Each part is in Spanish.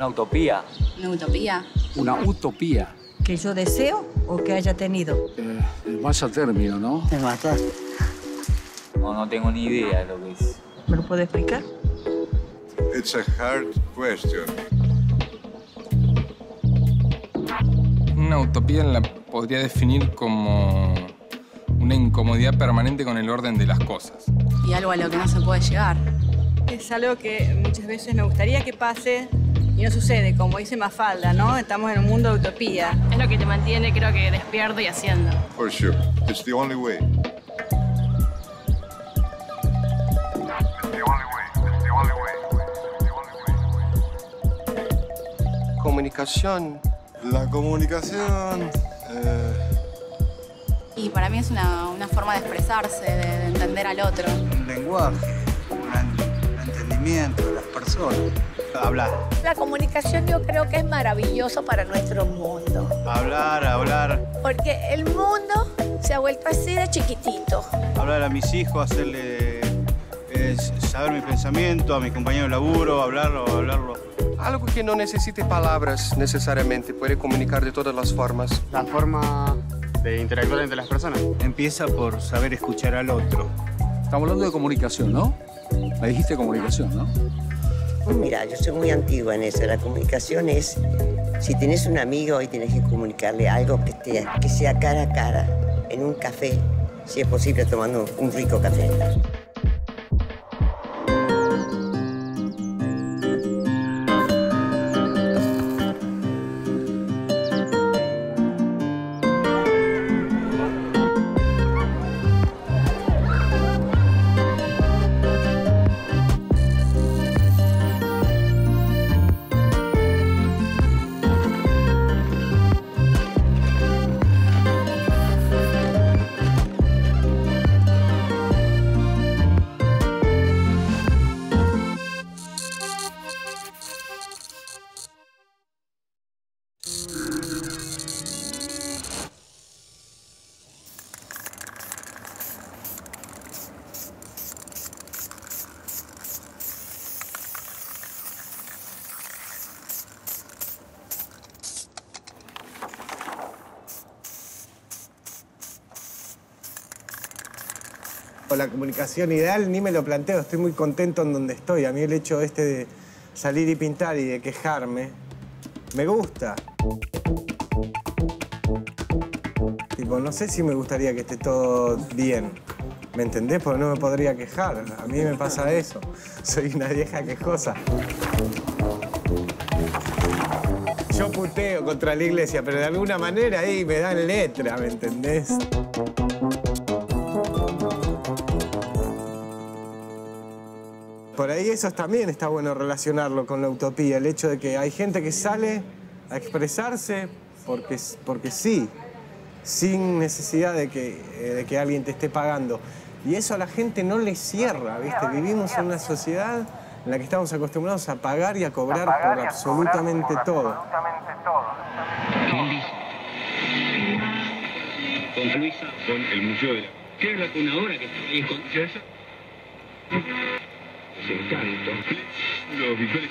Una utopía. ¿Una utopía? Una utopía. ¿Que yo deseo o que haya tenido? Vaya término, ¿no? Te matas. No tengo ni idea de lo que es. ¿Me lo puede explicar? It's a hard question. Una utopía la podría definir como una incomodidad permanente con el orden de las cosas. Y algo a lo que no se puede llegar. Es algo que muchas veces me gustaría que pase y no sucede, como dice Mafalda, ¿no? Estamos en un mundo de utopía. Es lo que te mantiene, creo que, despierto y haciendo. For sure. It's the only way. Comunicación. La comunicación... Y para mí es una forma de expresarse, de entender al otro. Un lenguaje, un entendimiento de las personas. Hablar. La comunicación yo creo que es maravilloso para nuestro mundo. Hablar. Porque el mundo se ha vuelto así de chiquitito. Hablar a mis hijos, saber mi pensamiento, a mi compañero de laburo, hablarlo. Algo que no necesite palabras necesariamente, puede comunicar de todas las formas. La forma de interactuar entre las personas. Empieza por saber escuchar al otro. Estamos hablando de comunicación, ¿no? Me dijiste comunicación, ¿no? Mira, yo soy muy antigua en eso. La comunicación es, si tienes un amigo y tienes que comunicarle algo que sea cara a cara, en un café, si es posible tomando un rico café. La comunicación ideal ni me lo planteo, estoy muy contento en donde estoy. A mí el hecho de salir y pintar y de quejarme, me gusta. Tipo, no sé si me gustaría que esté todo bien, ¿me entendés? Porque no me podría quejar, a mí me pasa eso. Soy una vieja quejosa. Yo puteo contra la iglesia, pero de alguna manera ahí me dan letra, ¿me entendés? Por ahí eso también está bueno relacionarlo con la utopía, el hecho de que hay gente que sale a expresarse porque sí, sin necesidad de que alguien te esté pagando. Y eso a la gente no le cierra, ¿viste? Vivimos en una sociedad en la que estamos acostumbrados a pagar y a cobrar por absolutamente todo. Con Luisa, con el Museo de la... ¿Qué es la cunadora que está ahí escondida? Los visuales.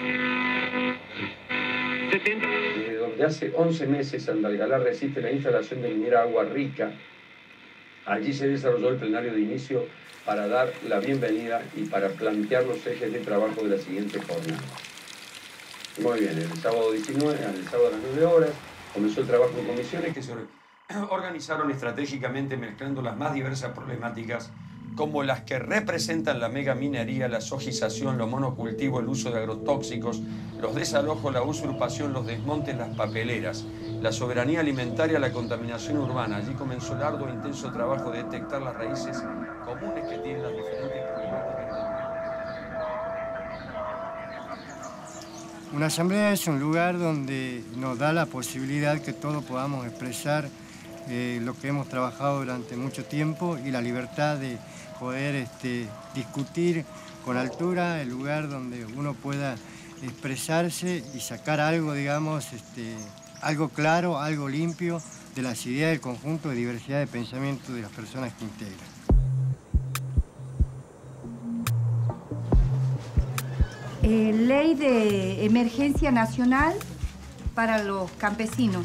Desde donde hace 11 meses Andalgalá resiste la instalación de minera Agua Rica, allí se desarrolló el plenario de inicio para dar la bienvenida y para plantear los ejes de trabajo de la siguiente jornada. Muy bien, el sábado 19, el sábado a las 9 horas, comenzó el trabajo en comisiones que se organizaron estratégicamente mezclando las más diversas problemáticas como las que representan la megaminería, la sojización, los monocultivos, el uso de agrotóxicos, los desalojos, la usurpación, los desmontes, las papeleras, la soberanía alimentaria, la contaminación urbana. Allí comenzó el arduo e intenso trabajo de detectar las raíces comunes que tienen las diferentes problemáticas. Una asamblea es un lugar donde nos da la posibilidad que todos podamos expresar lo que hemos trabajado durante mucho tiempo y la libertad de poder discutir con altura, el lugar donde uno pueda expresarse y sacar algo, digamos, algo claro, algo limpio de las ideas del conjunto de diversidad de pensamiento de las personas que integran. Ley de Emergencia Nacional para los campesinos.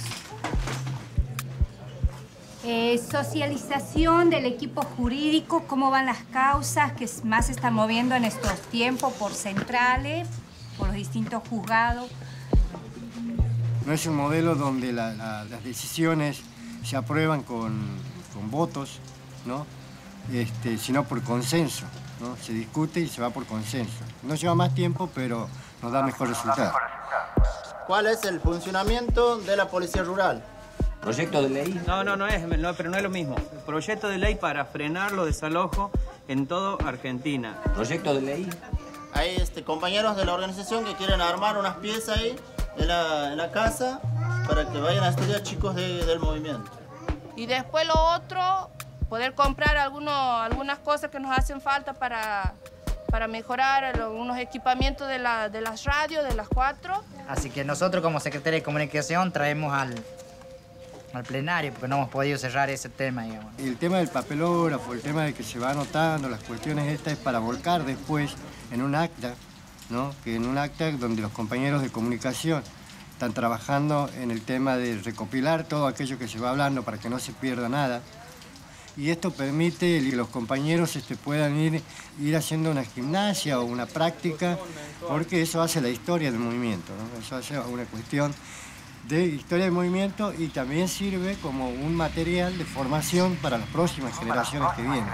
Socialización del equipo jurídico, cómo van las causas que más se están moviendo en estos tiempos por centrales, por los distintos juzgados. No es un modelo donde las decisiones se aprueban con votos, ¿no? Sino por consenso, ¿no? Se discute y se va por consenso. No lleva más tiempo, pero nos da mejor resultado. ¿Cuál es el funcionamiento de la Policía Rural? ¿Proyecto de ley? Pero no es lo mismo. Proyecto de ley para frenar los desalojos en toda Argentina. ¿Proyecto de ley? Hay compañeros de la organización que quieren armar unas piezas ahí en la casa para que vayan a estudiar chicos del movimiento. Y después lo otro, poder comprar algunas cosas que nos hacen falta para mejorar algunos equipamientos de las radios, de las 4. Así que nosotros como Secretaría de Comunicación traemos al plenario porque no hemos podido cerrar ese tema, digamos. El tema del papelógrafo, el tema de que se va anotando, las cuestiones estas es para volcar después en un acta, ¿no? Que en un acta donde los compañeros de comunicación están trabajando en el tema de recopilar todo aquello que se va hablando para que no se pierda nada. Y esto permite que los compañeros puedan ir haciendo una gimnasia o una práctica, porque eso hace la historia del movimiento, ¿no? Eso hace una cuestión de historia del movimiento y también sirve como un material de formación para las próximas generaciones que vienen.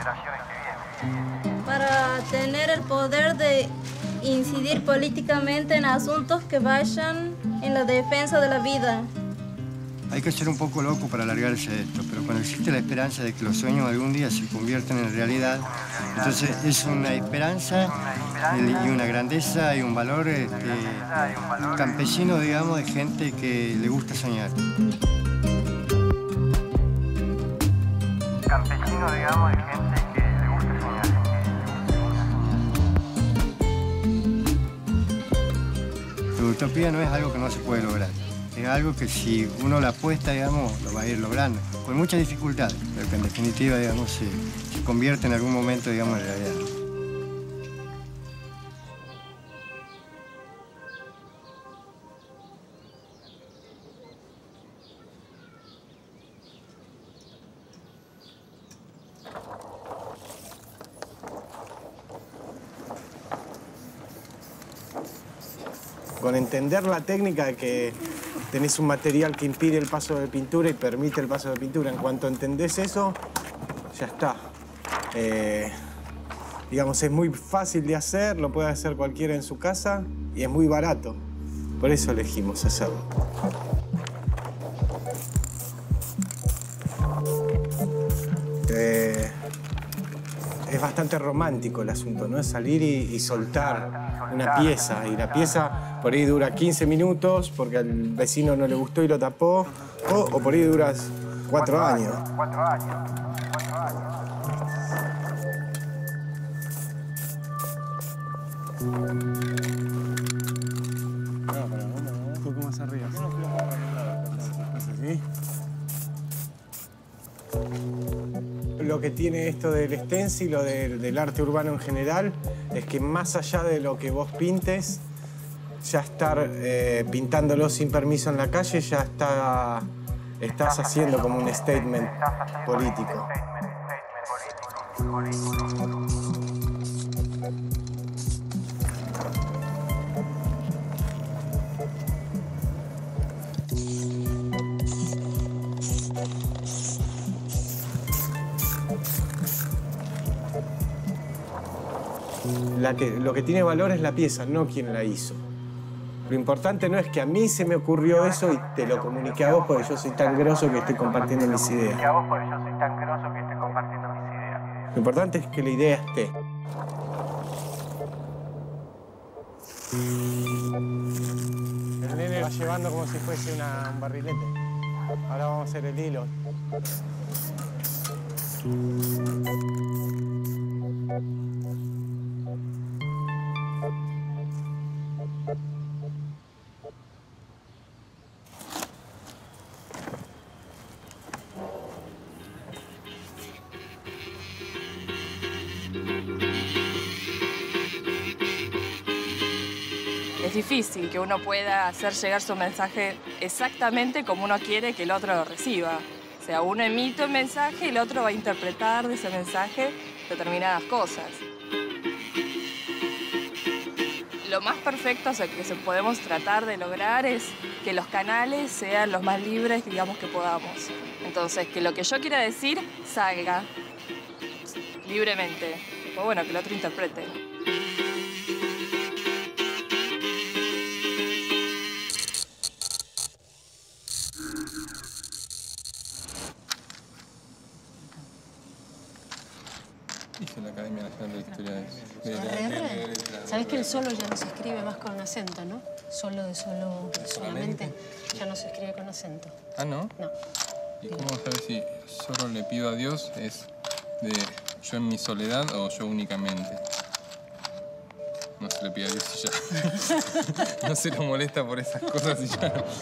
Para tener el poder de incidir políticamente en asuntos que vayan en la defensa de la vida. Hay que ser un poco loco para alargarse de esto, pero cuando existe la esperanza de que los sueños algún día se conviertan en realidad, entonces es una esperanza y una grandeza y un valor campesino, digamos, de gente que le gusta soñar. Campesino, digamos, de gente que le gusta soñar. La utopía no es algo que no se puede lograr. Es algo que si uno la apuesta, digamos, lo va a ir logrando. Con muchas dificultades, pero que en definitiva, digamos, se convierte en algún momento, digamos, en realidad. Con entender la técnica de que tenés un material que impide el paso de pintura y permite el paso de pintura. En cuanto entendés eso, ya está. Digamos, es muy fácil de hacer, lo puede hacer cualquiera en su casa y es muy barato. Por eso elegimos hacerlo. Es bastante romántico el asunto, ¿no? Es salir y soltar una pieza. Y la pieza por ahí dura 15 minutos porque al vecino no le gustó y lo tapó. O por ahí duras 4 años. Un poco más arriba. ¿Sí? Lo que tiene esto del stencil o del arte urbano en general es que más allá de lo que vos pintes, ya estar pintándolo sin permiso en la calle, ya estás haciendo como un statement político. Lo que tiene valor es la pieza, no quien la hizo. Lo importante no es que a mí se me ocurrió eso y te lo comuniqué a vos porque yo soy tan grosso que estoy compartiendo mis ideas. Lo importante es que la idea esté. El nene va llevando como si fuese un barrilete. Ahora vamos a hacer el hilo. es difícil que uno pueda hacer llegar su mensaje exactamente como uno quiere que el otro lo reciba. O sea, uno emite un mensaje y el otro va a interpretar de ese mensaje determinadas cosas. Lo más perfecto, o sea, que podemos tratar de lograr es que los canales sean los más libres, digamos, que podamos. Entonces, que lo que yo quiera decir salga libremente. O bueno, que el otro interprete. Dice la Academia Nacional de Historia ¿Sabés que el solo ya no se escribe más con acento, no? Solo de solo, solamente, ya no se escribe con acento. Ah, ¿no? No. ¿Y cómo sabes si solo le pido a Dios es de yo en mi soledad o yo únicamente? No se le pide a Dios y ya. No se lo molesta por esas cosas y ya no.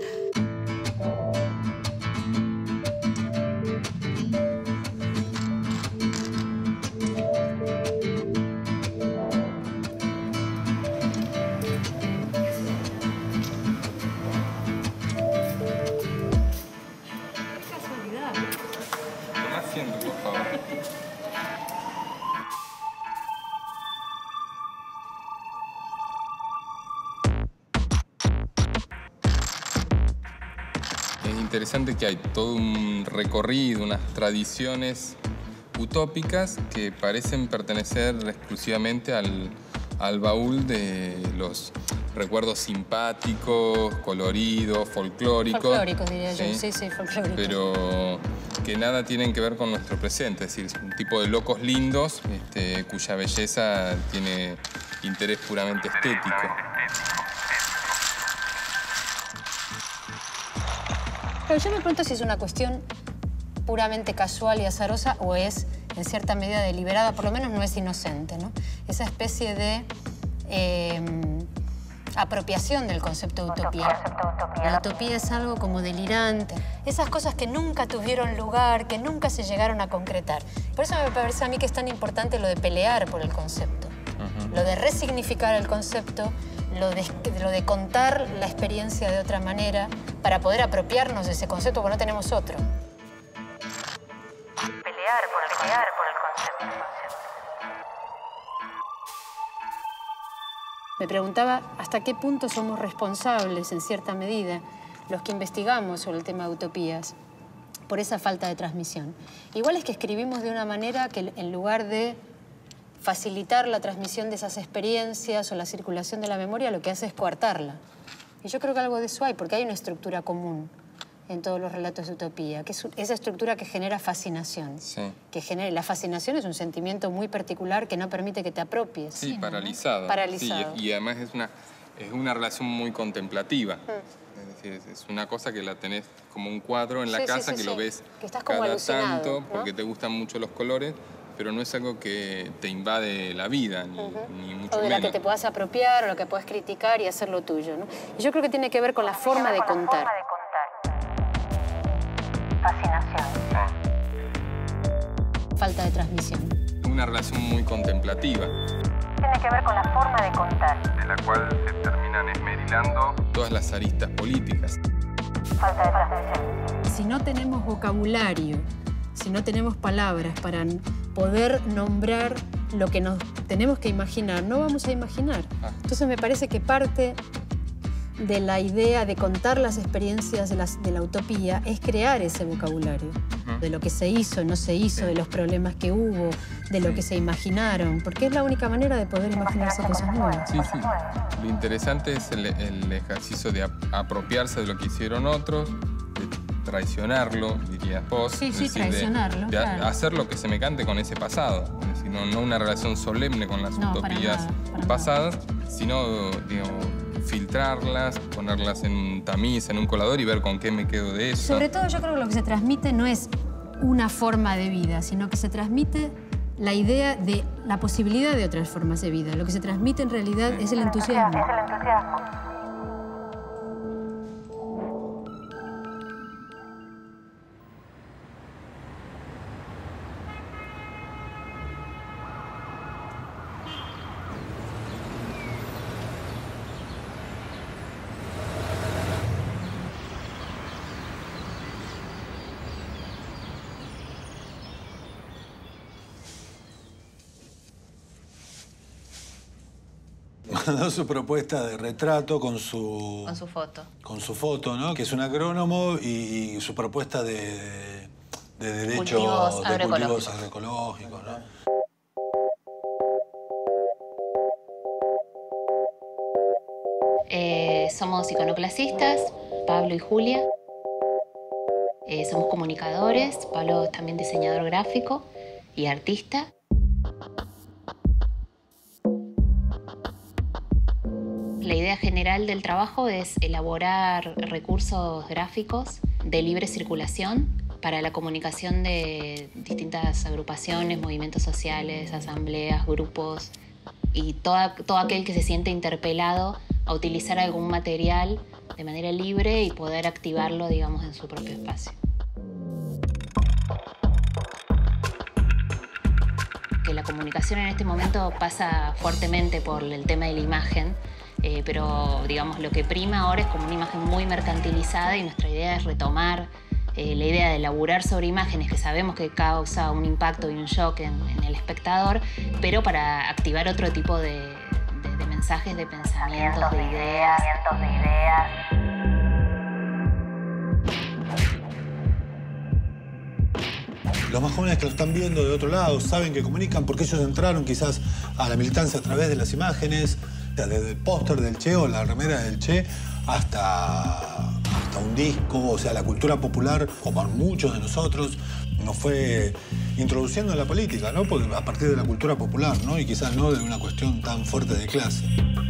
Tomá asiento, por favor. Es interesante que hay todo un recorrido, unas tradiciones utópicas que parecen pertenecer exclusivamente al baúl de los recuerdos simpáticos, coloridos, folclóricos. Folclóricos, diría yo. Sí, folclóricos. Pero que nada tienen que ver con nuestro presente. Es decir, un tipo de locos lindos cuya belleza tiene interés puramente estético. Pero yo me pregunto si es una cuestión puramente casual y azarosa o es, en cierta medida, deliberada, por lo menos no es inocente, ¿no? Esa especie de apropiación del concepto de utopía. La utopía es algo como delirante. Esas cosas que nunca tuvieron lugar, que nunca se llegaron a concretar. Por eso me parece a mí que es tan importante lo de pelear por el concepto. Lo de resignificar el concepto, lo de contar la experiencia de otra manera para poder apropiarnos de ese concepto porque no tenemos otro. Pelear por el concepto. Me preguntaba hasta qué punto somos responsables, en cierta medida, los que investigamos sobre el tema de utopías, por esa falta de transmisión. Igual es que escribimos de una manera que en lugar de facilitar la transmisión de esas experiencias o la circulación de la memoria, lo que hace es coartarla. Y yo creo que algo de eso hay, porque hay una estructura común en todos los relatos de utopía, que es esa estructura que genera fascinación. Sí. La fascinación es un sentimiento muy particular que no permite que te apropies. Sí, paralizado. Paralizado. Sí, y además es una relación muy contemplativa. Es decir, es una cosa que la tenés como un cuadro en la casa, que lo ves que estás como cada alucinado, tanto, ¿no? porque te gustan mucho los colores, pero no es algo que te invade la vida, ni mucho O de menos. la que te puedas apropiar, o lo que puedas criticar y hacer lo tuyo, ¿no? Y yo creo que tiene que ver con la forma de contar. Fascinación. Falta de transmisión. Una relación muy contemplativa. Tiene que ver con la forma de contar. De la cual se terminan esmerilando todas las aristas políticas. Falta de transmisión. Si no tenemos vocabulario, si no tenemos palabras para poder nombrar lo que nos tenemos que imaginar, no vamos a imaginar. Entonces me parece que parte de la idea de contar las experiencias de la utopía es crear ese vocabulario. De lo que se hizo, no se hizo, de los problemas que hubo, de lo que se imaginaron, porque es la única manera de poder imaginarse cosas nuevas. Sí. Lo interesante es el ejercicio de apropiarse de lo que hicieron otros, de traicionarlo, dirías vos. Sí, es decir, traicionarlo, de claro. hacer lo que se me cante con ese pasado. Es decir, no una relación solemne con las utopías pasadas, sino, digamos, filtrarlas, ponerlas en un tamiz, en un colador y ver con qué me quedo de eso. Sobre todo yo creo que lo que se transmite no es una forma de vida, sino que se transmite la idea de la posibilidad de otras formas de vida. Lo que se transmite en realidad es el entusiasmo. mandó su propuesta de retrato con su foto. Con su foto, ¿no? Que es un agrónomo y su propuesta de derechos de cultivos agroecológicos, ¿no? Somos iconoclasistas, Pablo y Julia. Somos comunicadores, Pablo es también diseñador gráfico y artista. La idea general del trabajo es elaborar recursos gráficos de libre circulación para la comunicación de distintas agrupaciones, movimientos sociales, asambleas, grupos y todo aquel que se siente interpelado a utilizar algún material de manera libre y poder activarlo, digamos, en su propio espacio. Que la comunicación en este momento pasa fuertemente por el tema de la imagen, pero digamos lo que prima ahora es como una imagen muy mercantilizada y nuestra idea es retomar la idea de elaborar sobre imágenes que sabemos que causa un impacto y un shock en el espectador, pero para activar otro tipo de mensajes, de pensamientos, de ideas. Los más jóvenes que lo están viendo de otro lado saben que comunican porque ellos entraron quizás a la militancia a través de las imágenes, desde el póster del Che o la remera del Che hasta un disco. O sea, la cultura popular, como muchos de nosotros, nos fue introduciendo en la política, ¿no? Porque a partir de la cultura popular, ¿no? Y quizás no de una cuestión tan fuerte de clase.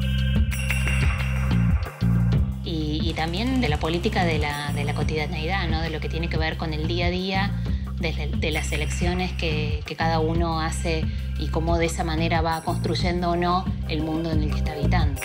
Y también de la política de la cotidianeidad, ¿no? De lo que tiene que ver con el día a día, de las elecciones que cada uno hace y cómo de esa manera va construyendo o no el mundo en el que está habitando.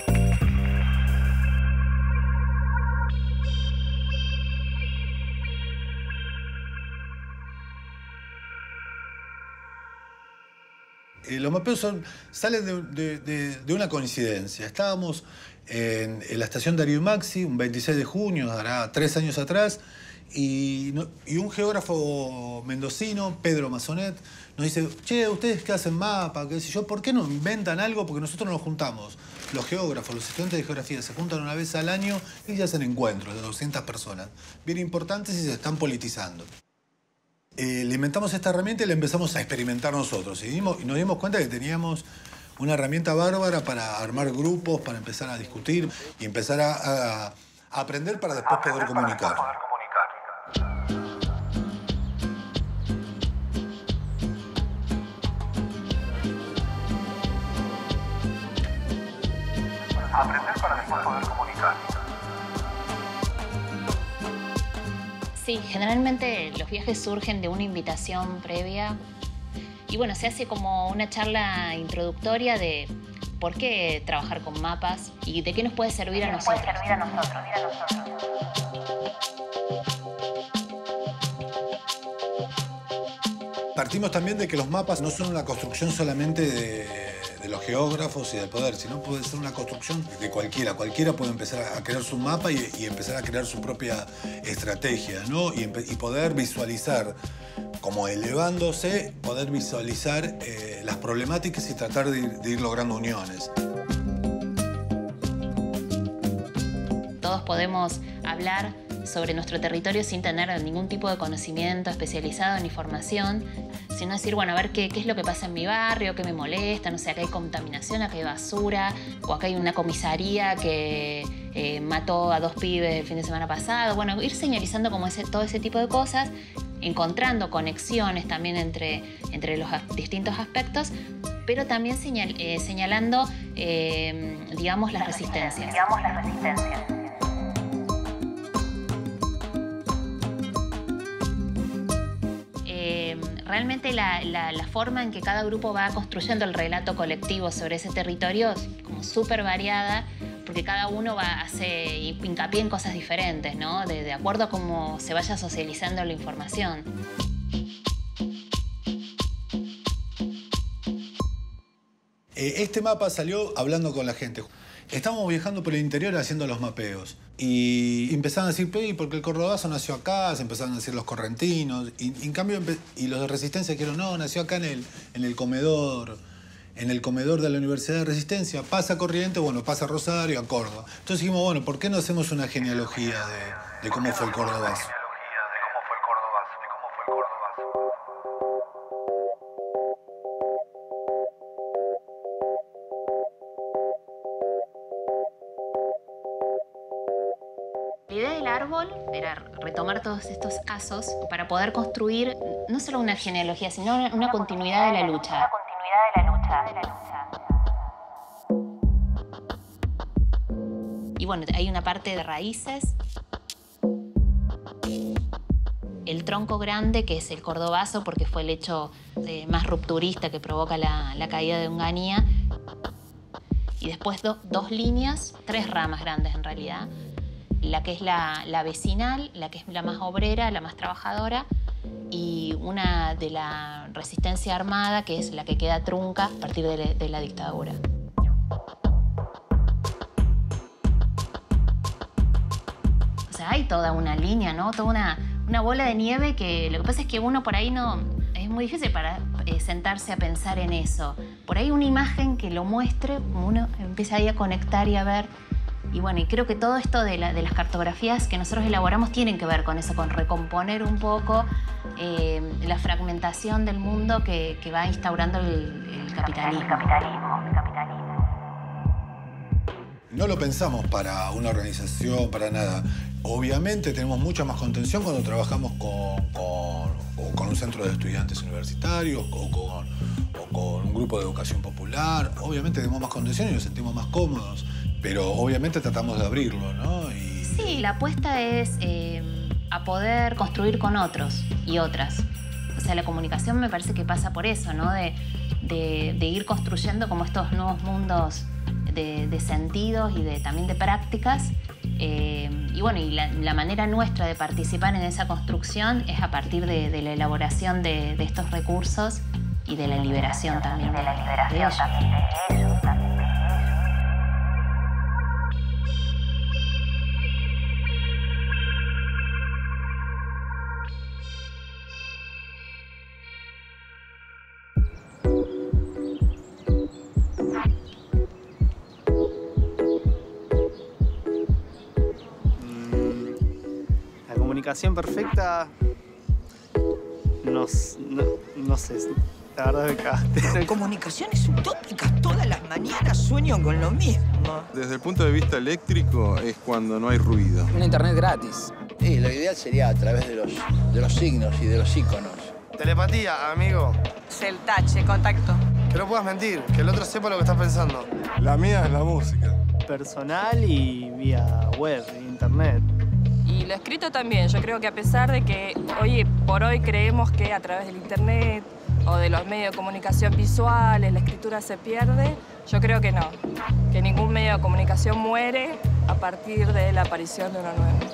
Los mapeos salen de una coincidencia. Estábamos en la estación Darío y Maxi, un 26 de junio, hará 3 años atrás, y un geógrafo mendocino, Pedro Masonet, nos dice: che, ¿ustedes qué hacen mapa? ¿Qué sé yo? ¿Por qué no inventan algo? Porque nosotros nos juntamos. Los geógrafos, los estudiantes de geografía se juntan una vez al año y ya hacen encuentros de 200 personas, bien importantes, y se están politizando. Le inventamos esta herramienta y la empezamos a experimentar nosotros. Y nos dimos cuenta que teníamos una herramienta bárbara para armar grupos, para empezar a discutir y empezar a aprender para después poder comunicar. Aprender para después poder comunicar. Sí, generalmente los viajes surgen de una invitación previa y bueno, se hace como una charla introductoria de por qué trabajar con mapas y de qué nos puede servir a nosotros. Partimos también de que los mapas no son una construcción solamente de los geógrafos y del poder, sino puede ser una construcción de cualquiera. Cualquiera puede empezar a crear su mapa y empezar a crear su propia estrategia, ¿no? Y poder visualizar, como elevándose, poder visualizar las problemáticas y tratar de ir logrando uniones. Todos podemos hablar sobre nuestro territorio sin tener ningún tipo de conocimiento especializado ni formación, sino decir, bueno, a ver qué es lo que pasa en mi barrio, qué me molesta, no sé, acá hay contaminación, acá hay basura, o acá hay una comisaría que mató a 2 pibes el fin de semana pasado. Bueno, ir señalizando como todo ese tipo de cosas, encontrando conexiones también entre los distintos aspectos, pero también señalando, digamos, las resistencias. Realmente la forma en que cada grupo va construyendo el relato colectivo sobre ese territorio es como súper variada, porque cada uno hace hincapié en cosas diferentes, ¿no? De acuerdo a cómo se vaya socializando la información. Este mapa salió hablando con la gente. Estábamos viajando por el interior haciendo los mapeos y empezaban a decir, porque el cordobazo nació acá, se empezaron a decir los correntinos, y en cambio y los de Resistencia dijeron, no, nació acá en el comedor en el comedor de la Universidad de Resistencia, pasa Corrientes, bueno, pasa Rosario, a Córdoba. Entonces dijimos, bueno, ¿por qué no hacemos una genealogía de cómo fue el cordobazo? La idea del árbol era retomar todos estos casos para poder construir no solo una genealogía, sino una continuidad de la lucha. Y bueno, hay una parte de raíces. El tronco grande, que es el cordobazo, porque fue el hecho más rupturista que provoca la caída de Onganía. Y después dos líneas, 3 ramas grandes en realidad. La que es la vecinal, la que es la más obrera, la más trabajadora, y una de la resistencia armada, que es la que queda trunca a partir de la dictadura. O sea, hay toda una línea, ¿no? Toda una bola de nieve que lo que pasa es que uno por ahí no... Es muy difícil para sentarse a pensar en eso. Por ahí una imagen que lo muestre, uno empieza ahí a conectar y a ver. Y bueno, y creo que todo esto de las cartografías que nosotros elaboramos tienen que ver con eso, con recomponer un poco la fragmentación del mundo que va instaurando el capitalismo. No lo pensamos para una organización, para nada. Obviamente tenemos mucha más contención cuando trabajamos con un centro de estudiantes universitarios o con un grupo de educación popular. Obviamente tenemos más contención y nos sentimos más cómodos. Pero obviamente tratamos de abrirlo, ¿no? Sí, la apuesta es a poder construir con otros y otras. O sea, la comunicación me parece que pasa por eso, ¿no? De ir construyendo como estos nuevos mundos de sentidos y también de prácticas. Y bueno, y la manera nuestra de participar en esa construcción es a partir de la elaboración de estos recursos y de la liberación también de ellos. Comunicación perfecta, no sé, la verdad me cagaste. Comunicaciones utópicas, todas las mañanas sueño con lo mismo. Desde el punto de vista eléctrico es cuando no hay ruido. Una internet gratis. Sí, lo ideal sería a través de los signos y de los íconos. Telepatía, amigo. El touch, contacto. Que no puedas mentir, que el otro sepa lo que estás pensando. La mía es la música. Personal y vía web, internet. Y lo escrito también. Yo creo que a pesar de que hoy por hoy creemos que a través del internet o de los medios de comunicación visuales la escritura se pierde, yo creo que no. Que ningún medio de comunicación muere a partir de la aparición de uno nuevo.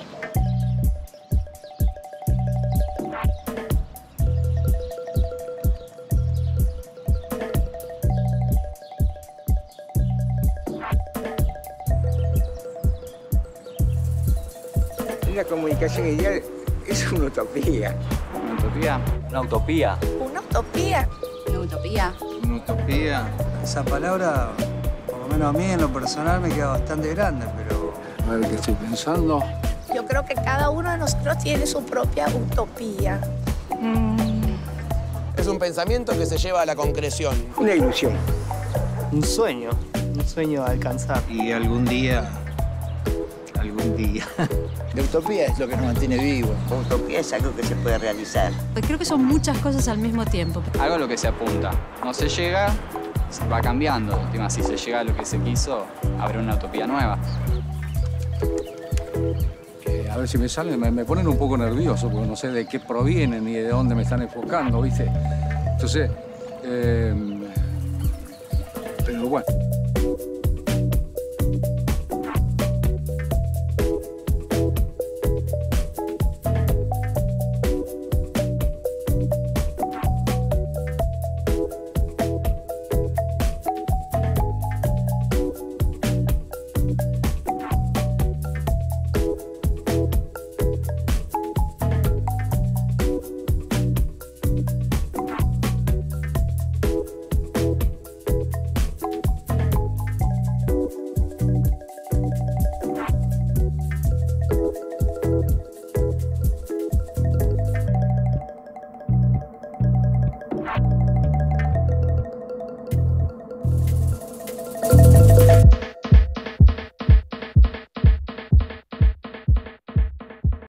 La comunicación ideal es una utopía. ¿Una utopía? Una utopía. Una utopía. Una utopía. Una utopía. Esa palabra, por lo menos a mí en lo personal, me queda bastante grande, pero... A ver qué estoy pensando. Yo creo que cada uno de nosotros tiene su propia utopía. Es un pensamiento que se lleva a la concreción. Una ilusión. Un sueño a alcanzar. Y algún día... La utopía es lo que nos mantiene vivos. La utopía es algo que se puede realizar. Creo que son muchas cosas al mismo tiempo. Algo a lo que se apunta. No se llega, va cambiando. Si se llega a lo que se quiso, habrá una utopía nueva. A ver si me salen, me ponen un poco nervioso porque no sé de qué provienen ni de dónde me están enfocando, ¿viste? Entonces, pero bueno.